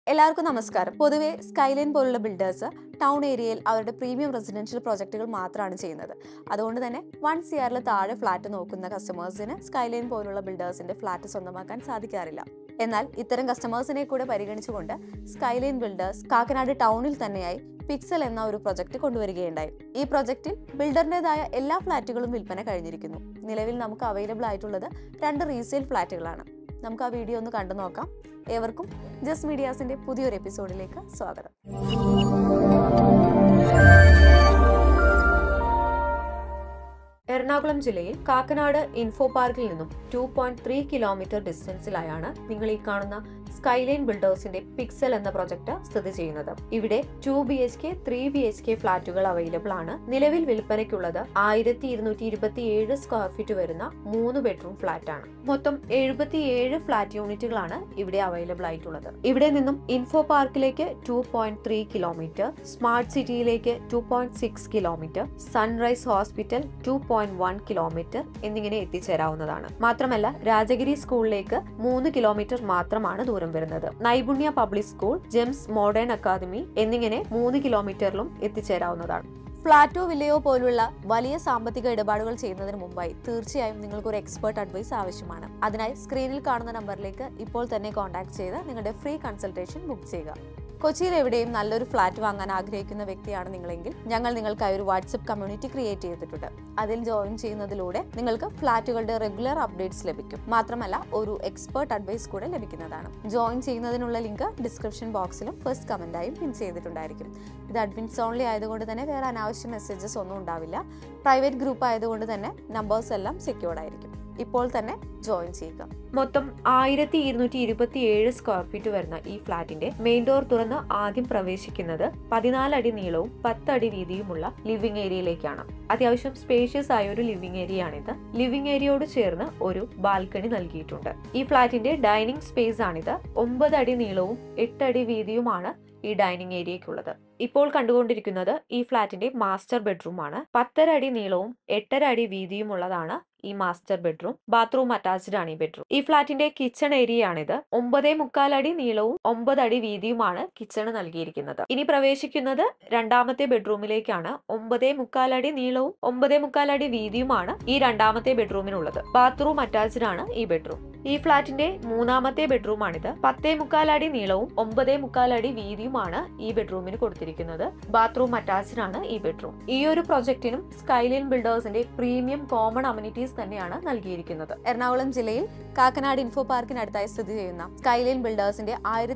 എല്ലാവർക്കും നമസ്കാരം. പൊതുവെ സ്കൈലൈൻ പോലുള്ള ബിൽഡേഴ്സ് ടൗൺ ഏരിയയിൽ അവരുടെ പ്രീമിയം റെസിഡൻഷ്യൽ പ്രോജക്റ്റുകൾ മാത്രമാണ് ചെയ്യുന്നത്. അതുകൊണ്ട് തന്നെ 1 CR താഴെ ഫ്ലാറ്റ് നോക്കുന്ന കസ്റ്റമേഴ്സിന് സ്കൈലൈൻ പോലുള്ള ബിൽഡേഴ്സിന്റെ ഫ്ലാറ്റ് സ്വന്തമാക്കാൻ സാധിക്കാറില്ല. എന്നാൽ ഇത്തരം കസ്റ്റമേഴ്സിനെ കൂടെ പരിഗണിച്ചുകൊണ്ട് സ്കൈലൈൻ ബിൽഡേഴ്സ് കാക്കനാട് ടൗണിൽ തന്നെയായി പിക്സൽ എന്ന ഒരു പ്രൊജക്ട് കൊണ്ടുവരികയുണ്ടായി. ഈ പ്രൊജക്റ്റിൽ ബിൽഡറിൻ്റെതായ എല്ലാ ഫ്ലാറ്റുകളും വിൽപ്പന കഴിഞ്ഞിരിക്കുന്നു. നിലവിൽ നമുക്ക് അവൈലബിൾ ആയിട്ടുള്ളത് 2 റീസെയിൽ ഫ്ലാറ്റുകളാണ്. നമുക്ക് ആ വീഡിയോ ഒന്ന് കണ്ടു നോക്കാം. ഏവർക്കും ജസ്റ്റ് മീഡിയാസിന്റെ പുതിയൊരു എപ്പിസോഡിലേക്ക് സ്വാഗതം. എറണാകുളം ജില്ലയിൽ കാക്കനാട് ഇൻഫോ പാർക്കിൽ നിന്നും 2.3 കിലോമീറ്റർ ഡിസ്റ്റൻസിലായാണ് നിങ്ങൾ ഈ കാണുന്ന സ്കൈലൈൻ ബിൽഡേഴ്സിന്റെ പിക്സൽ എന്ന പ്രൊജക്ട് സ്ഥിതി ചെയ്യുന്നത്. ഇവിടെ 2 BHK 3 BHK ഫ്ളാറ്റുകൾ അവൈലബിൾ ആണ്. നിലവിൽ വിൽപ്പനയ്ക്കുള്ളത് 1227 സ്ക്വയർ ഫീറ്റ് വരുന്ന 3 ബെഡ്റൂം ഫ്ളാറ്റ് ആണ്. മൊത്തം 77 ഫ്ളാറ്റ് യൂണിറ്റുകളാണ് ഇവിടെ അവൈലബിൾ ആയിട്ടുള്ളത്. ഇവിടെ നിന്നും ഇൻഫോ പാർക്കിലേക്ക് 2.3 കിലോമീറ്റർ, സ്മാർട്ട് സിറ്റിയിലേക്ക് 2.6 കിലോമീറ്റർ, സൺറൈസ് ഹോസ്പിറ്റൽ 2.1 കിലോമീറ്റർ എന്നിങ്ങനെ എത്തിച്ചേരാവുന്നതാണ്. മാത്രമല്ല രാജഗിരി സ്കൂളിലേക്ക് 3 കിലോമീറ്റർ മാത്രമാണ് ദൂരം വരുന്നത്. Naipunya public school, Gems modern academy എന്നിങ്ങനെ 3 കിലോമീറ്ററിലും എത്തിച്ചേരാവുന്നതാണ്. ഫ്ലാറ്റോ വില്ലയോ പോലുള്ള വലിയ സാമ്പത്തിക ഇടപാടുകൾ ചെയ്യുന്നതിന് മുമ്പായി തീർച്ചയായും നിങ്ങൾക്ക് ഒരു എക്സ്പേർട്ട് അഡ്വൈസ് ആവശ്യമാണ്. അതിനായി സ്ക്രീനിൽ കാണുന്ന നമ്പറിലേക്ക് ഇപ്പോൾ തന്നെ കോൺടാക്ട് ചെയ്ത് നിങ്ങളുടെ ഫ്രീ കൺസൾട്ടേഷൻ ബുക്ക് ചെയ്യുക. കൊച്ചിയിൽ എവിടെയും നല്ലൊരു ഫ്ലാറ്റ് വാങ്ങാൻ ആഗ്രഹിക്കുന്ന വ്യക്തിയാണ് നിങ്ങളെങ്കിൽ ഞങ്ങൾ നിങ്ങൾക്കായി ഒരു വാട്സ്ആപ്പ് കമ്മ്യൂണിറ്റി ക്രിയേറ്റ് ചെയ്തിട്ടുണ്ട്. അതിൽ ജോയിൻ ചെയ്യുന്നതിലൂടെ നിങ്ങൾക്ക് ഫ്ലാറ്റുകളുടെ റെഗുലർ അപ്ഡേറ്റ്സ് ലഭിക്കും. മാത്രമല്ല ഒരു എക്സ്പേർട്ട് അഡ്വൈസ് കൂടെ ലഭിക്കുന്നതാണ്. ജോയിൻ ചെയ്യുന്നതിനുള്ള ലിങ്ക് ഡിസ്ക്രിപ്ഷൻ ബോക്സിലും ഫസ്റ്റ് കമന്റായും പിൻ ചെയ്തിട്ടുണ്ടായിരിക്കും. ഇത് അഡ്മിൻസ് ഓൺലി ആയതുകൊണ്ട് തന്നെ വേറെ അനാവശ്യ മെസ്സേജസ് ഒന്നും ഉണ്ടാവില്ല. പ്രൈവറ്റ് ഗ്രൂപ്പ് ആയതുകൊണ്ട് തന്നെ നമ്പേഴ്സ് എല്ലാം സെക്യൂർഡ് ആയിരിക്കും. ഇപ്പോൾ തന്നെ ജോയിൻ ചെയ്യുക. മൊത്തം 1227 സ്ക്വയർ ഫീറ്റ് വരുന്ന ഈ ഫ്ളാറ്റിന്റെ മെയിൻ ഡോർ തുറന്ന് ആദ്യം പ്രവേശിക്കുന്നത് 14 അടി നീളവും 10 അടി വീതിയുമുള്ള ലിവിംഗ് ഏരിയയിലേക്കാണ്. അത്യാവശ്യം സ്പേഷ്യസ് ആയ ഒരു ലിവിംഗ് ഏരിയ ആണിത്. ലിവിംഗ് ഏരിയയോട് ചേർന്ന് ഒരു ബാൽക്കണി നൽകിയിട്ടുണ്ട്. ഈ ഫ്ളാറ്റിന്റെ ഡൈനിങ് സ്പേസ് ആണിത്. 9 അടി നീളവും 8 അടി വീതിയുമാണ് ഈ ഡൈനിങ് ഏരിയക്കുള്ളത്. ഇപ്പോൾ കണ്ടുകൊണ്ടിരിക്കുന്നത് ഈ ഫ്ളാറ്റിന്റെ മാസ്റ്റർ ബെഡ്റൂം ആണ്. 10.5 അടി നീളവും 8.5 അടി വീതിയും ഉള്ളതാണ് ഈ മാസ്റ്റർ ബെഡ്റൂം. ബാത്റൂം അറ്റാച്ച്ഡ് ആണ് ഈ ബെഡ്റൂം. ഈ ഫ്ളാറ്റിന്റെ കിച്ചൺ ഏരിയ ആണിത്. 9.25 അടി നീളവും 9 അടി വീതിയുമാണ് കിച്ചണ് നൽകിയിരിക്കുന്നത്. ഇനി പ്രവേശിക്കുന്നത് രണ്ടാമത്തെ ബെഡ്റൂമിലേക്കാണ്. 9.25 അടി നീളവും 9.25 അടി വീതിയുമാണ് ഈ രണ്ടാമത്തെ ബെഡ്റൂമിനുള്ളത്. ബാത്റൂം അറ്റാച്ച്ഡ് ആണ് ഈ ബെഡ്റൂം. ഈ ഫ്ളാറ്റിന്റെ മൂന്നാമത്തെ ബെഡ്റൂം ആണിത്. 10.25 അടി നീളവും 9.25 അടി വീതിയുമാണ് ഈ ബെഡ്റൂമിന് കൊടുത്തിരിക്കുന്നത്. ബാത്റൂം അറ്റാച്ച്ഡ് ആണ് ഈ ബെഡ്റൂം. ഈ ഒരു പ്രൊജക്ടിനും സ്കൈലൈൻ ബിൽഡേഴ്സിന്റെ പ്രീമിയം കോമൺ അമ്യൂണിറ്റീസ് തന്നെയാണ് നൽകിയിരിക്കുന്നത്. എറണാകുളം ജില്ലയിൽ കാക്കനാട് ഇൻഫോ പാർക്കിനടുത്തായി സ്ഥിതി ചെയ്യുന്ന സ്കൈലൈൻ ബിൽഡേഴ്സിന്റെ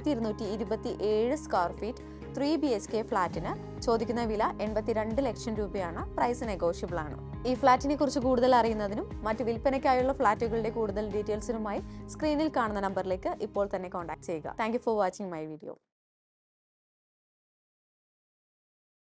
1227 സ്ക്വയർ ഫീറ്റ് 3 BHK ഫ്ളാറ്റിന് ചോദിക്കുന്ന വില 82 ലക്ഷം രൂപയാണ്. പ്രൈസ് നെഗോഷ്യബിൾ ആണ്. ഈ ഫ്ളാറ്റിനെ കുറിച്ച് കൂടുതൽ അറിയുന്നതിനും മറ്റ് വിൽപ്പനയ്ക്കായുള്ള ഫ്ളാറ്റുകളുടെ കൂടുതൽ ഡീറ്റെയിൽസിനുമായി സ്ക്രീനിൽ കാണുന്ന നമ്പറിലേക്ക് ഇപ്പോൾ തന്നെ കോൺടാക്ട് ചെയ്യുക. Thank you for watching my video.